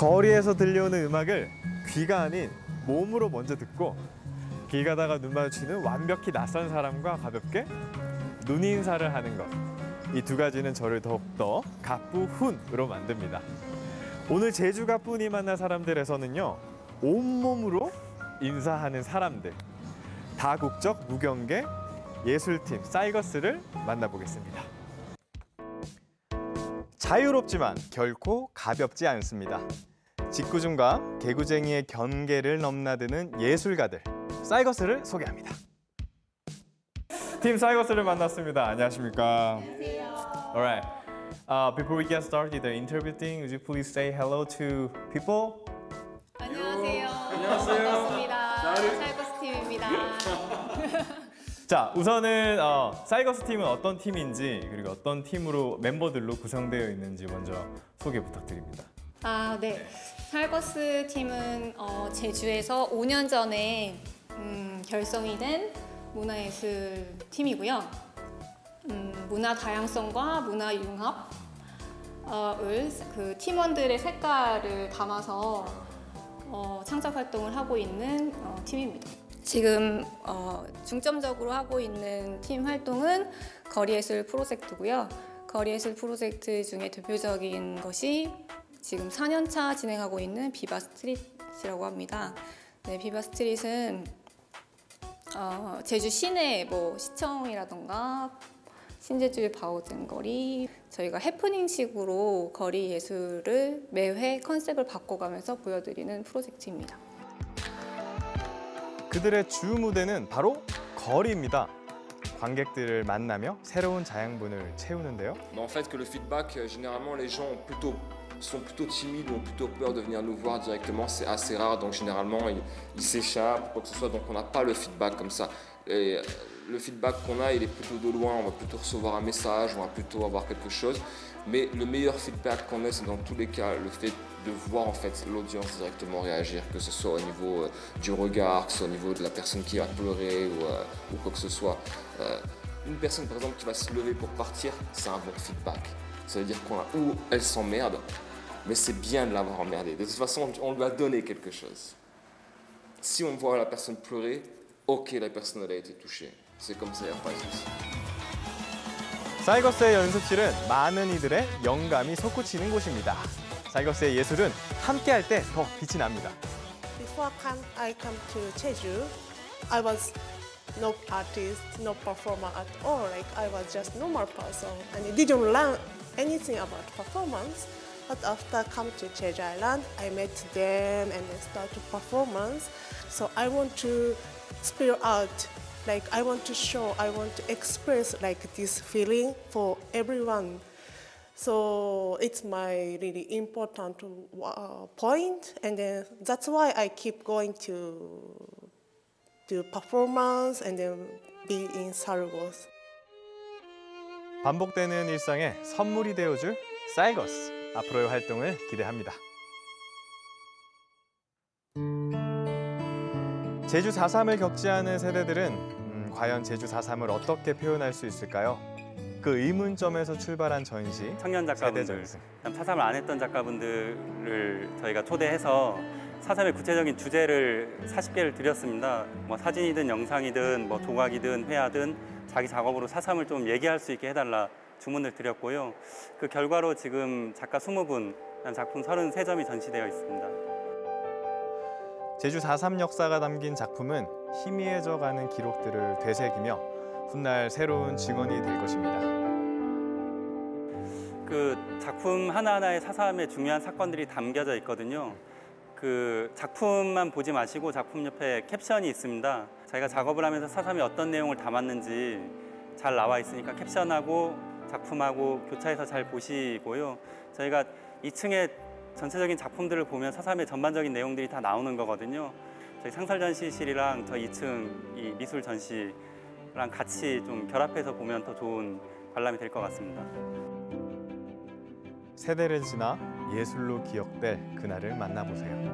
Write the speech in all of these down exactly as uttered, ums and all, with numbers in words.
거리에서 들려오는 음악을 귀가 아닌 몸으로 먼저 듣고 길 가다가 눈 마주치는 완벽히 낯선 사람과 가볍게 눈 인사를 하는 것. 이 두 가지는 저를 더욱더 가뿌훈으로 만듭니다. 오늘 제주 가뿐히 만난 사람들에서는요, 온몸으로 인사하는 사람들, 다국적 무경계 예술팀 사이거스를 만나보겠습니다. 자유롭지만 결코 가볍지 않습니다. 직구준과 개구쟁이의 경계를 넘나드는 예술가들, 사이거스를 소개합니다. 팀 사이거스를 만났습니다. 안녕하십니까? 안녕하세요. Alright. Uh, before we get started the interview thing, would you please say hello to people? 안녕하세요. 안녕하세요. 반갑습니다. 사이버스 팀입니다. 자, 우선은 어, 사이거스 팀은 어떤 팀인지 그리고 어떤 팀으로 멤버들로 구성되어 있는지 먼저 소개 부탁드립니다. 아, 네. 사이버스 팀은 어, 제주에서 오 년 전에 음, 결성이 된 문화예술 팀이고요. 음, 문화 다양성과 문화 융합을 그 팀원들의 색깔을 담아서 어, 창작 활동을 하고 있는 어, 팀입니다. 지금 어, 중점적으로 하고 있는 팀 활동은 거리예술 프로젝트고요. 거리예술 프로젝트 중에 대표적인 것이 지금 사 년 차 진행하고 있는 비바 스트릿이라고 합니다. 네, 비바 스트릿은 어, 제주 시내 뭐 시청이라던가 신제주의 바오든 거리, 저희가 해프닝식으로 거리 예술을 매회 컨셉을 바꿔가면서 보여드리는 프로젝트입니다. 그들의 주 무대는 바로 거리입니다. 관객들을 만나며 새로운 자양분을 채우는데요. En fait, que le feedback, généralement, les gens ont plutôt, sont plutôt timides ou ont plutôt peur de venir nous voir directement. C'est assez rare, donc généralement, ils, ils s'échappent, quoi que ce soit. Donc on n'a pas le feedback comme ça. Et le feedback qu'on a, il est plutôt de loin. On va plutôt recevoir un message, on va plutôt avoir quelque chose. Mais le meilleur feedback qu'on ait, c'est dans tous les cas le fait de voir en fait l'audience directement réagir, que ce soit au niveau euh, du regard, que ce soit au niveau de la personne qui va pleurer ou, euh, ou quoi que ce soit. Euh, une personne par exemple qui va se lever pour partir, c'est un bon feedback. Ça veut dire qu'on a, ou elle s'emmerde, mais c'est bien de l'avoir emmerdée. De toute façon, on lui a donné quelque chose. Si on voit la personne pleurer, ok, la personne elle a été touchée. C'est comme ça, il n'y a pas de souci. 사이거스의 연습실은 많은 이들의 영감이 솟구치는 곳입니다. 사이거스의 예술은 함께할 때 더 빛이 납니다. Before I come to Jeju, I was no artist, no performer at all. Like I was just normal person and I didn't learn anything about performance. But after come to Jeju Island, I met them and I started performance. So I want to spill out. Like I want to show, I want to express like this feeling for everyone. So it's my really important uh, point, and then that's why I keep going to do performance and then be in Sargos. 반복되는 일상에 선물이 되어줄 사이거스. 앞으로의 활동을 기대합니다. 제주 사 삼을 겪지 않은 세대들은 음, 과연 제주 사 삼을 어떻게 표현할 수 있을까요? 그 의문점에서 출발한 전시, 청년 작가분들, 사 삼을 안 했던 작가분들을 저희가 초대해서 사 삼의 구체적인 주제를 사십 개를 드렸습니다. 뭐 사진이든 영상이든 뭐 조각이든 회화든 자기 작업으로 사 삼을 좀 얘기할 수 있게 해달라 주문을 드렸고요. 그 결과로 지금 작가 이십 분, 작품 서른세 점이 전시되어 있습니다. 제주 사 삼 역사가 담긴 작품은 희미해져가는 기록들을 되새기며 훗날 새로운 증언이 될 것입니다. 그 작품 하나하나에 사 삼의 중요한 사건들이 담겨져 있거든요. 그 작품만 보지 마시고 작품 옆에 캡션이 있습니다. 저희가 작업을 하면서 사 삼이 어떤 내용을 담았는지 잘 나와 있으니까 캡션하고 작품하고 교차해서 잘 보시고요. 저희가 이 층에 전체적인 작품들을 보면 사 삼의 전반적인 내용들이 다 나오는 거거든요. 저희 상설 전시실이랑 저 이 층 이 미술 전시랑 같이 좀 결합해서 보면 더 좋은 관람이 될 것 같습니다. 세대를 지나 예술로 기억될 그날을 만나보세요.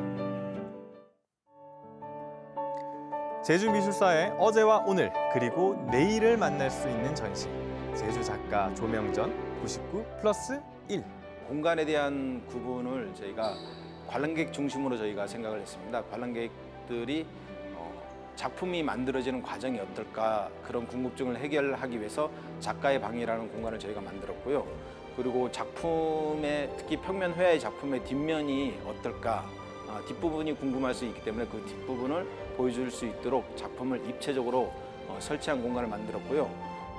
제주미술사의 어제와 오늘 그리고 내일을 만날 수 있는 전시. 제주 작가 조명전 구십구 플러스 일. 공간에 대한 구분을 저희가 관람객 중심으로 저희가 생각을 했습니다. 관람객들이 어, 작품이 만들어지는 과정이 어떨까 그런 궁금증을 해결하기 위해서 작가의 방이라는 공간을 저희가 만들었고요. 그리고 작품의 특히 평면 회화의 작품의 뒷면이 어떨까 아, 뒷부분이 궁금할 수 있기 때문에 그 뒷부분을 보여줄 수 있도록 작품을 입체적으로 어, 설치한 공간을 만들었고요.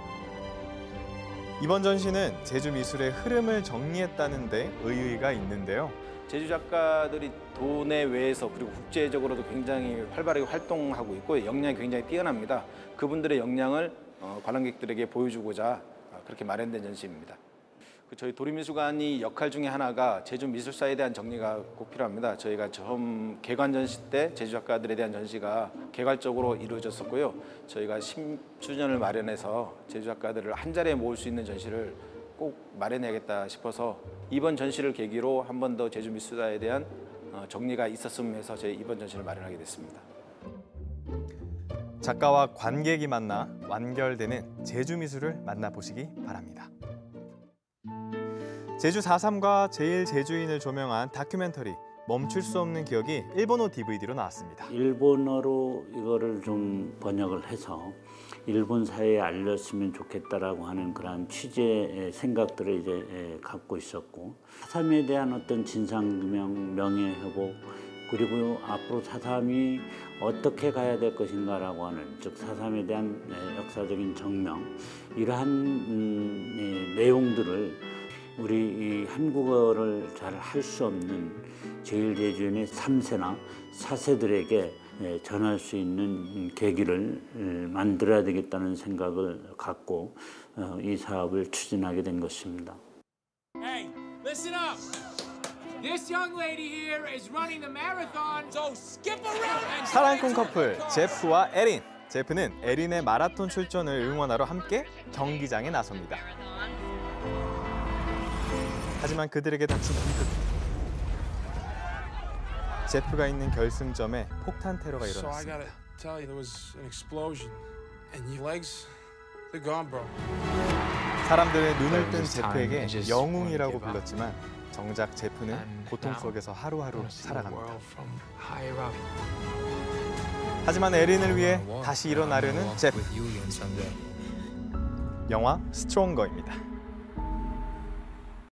이번 전시는 제주 미술의 흐름을 정리했다는 데 의의가 있는데요. 제주 작가들이 도내외에서 그리고 국제적으로도 굉장히 활발하게 활동하고 있고 역량이 굉장히 뛰어납니다. 그분들의 역량을 어, 관람객들에게 보여주고자 그렇게 마련된 전시입니다. 저희 도립미술관이 역할 중에 하나가 제주 미술사에 대한 정리가 꼭 필요합니다. 저희가 처음 개관 전시 때 제주 작가들에 대한 전시가 개괄적으로 이루어졌었고요. 저희가 십 주년을 마련해서 제주 작가들을 한 자리에 모을 수 있는 전시를 꼭 마련해야겠다 싶어서 이번 전시를 계기로 한 번 더 제주 미술사에 대한 정리가 있었으면 해서 저희 이번 전시를 마련하게 됐습니다. 작가와 관객이 만나 완결되는 제주 미술을 만나보시기 바랍니다. 제주 사 삼과 제일 제주인을 조명한 다큐멘터리 멈출 수 없는 기억이 일본어 디브이디로 나왔습니다. 일본어로 이거를 좀 번역을 해서 일본 사회에 알렸으면 좋겠다라고 하는 그런 취지의 생각들을 이제 갖고 있었고 사삼에 대한 어떤 진상규명, 명예회복 그리고 앞으로 사삼이 어떻게 가야 될 것인가라고 하는 즉 사삼에 대한 역사적인 정명 이러한 음, 내용들을 우리 이 한국어를 잘 할 수 없는 제일 제주인의 삼 세나 사 세들에게 전할 수 있는 계기를 만들어야 되겠다는 생각을 갖고 이 사업을 추진하게 된 것입니다. Hey, listen up. This young lady here is running the marathon, so skip around and 사랑꾼 커플 제프와 에린. 제프는 에린의 마라톤 출전을 응원하러 함께 경기장에 나섭니다. 하지만 그들에게 닥친 비극. 제프가 있는 결승점에 폭탄 테러가 일어났습니다. 사람들은 눈을 뜬 제프에게 영웅이라고 불렀지만 정작 제프는 고통 속에서 하루하루 살아갑니다. 하지만 에린을 위해 다시 일어나려는 제프. 영화 스트롱거입니다.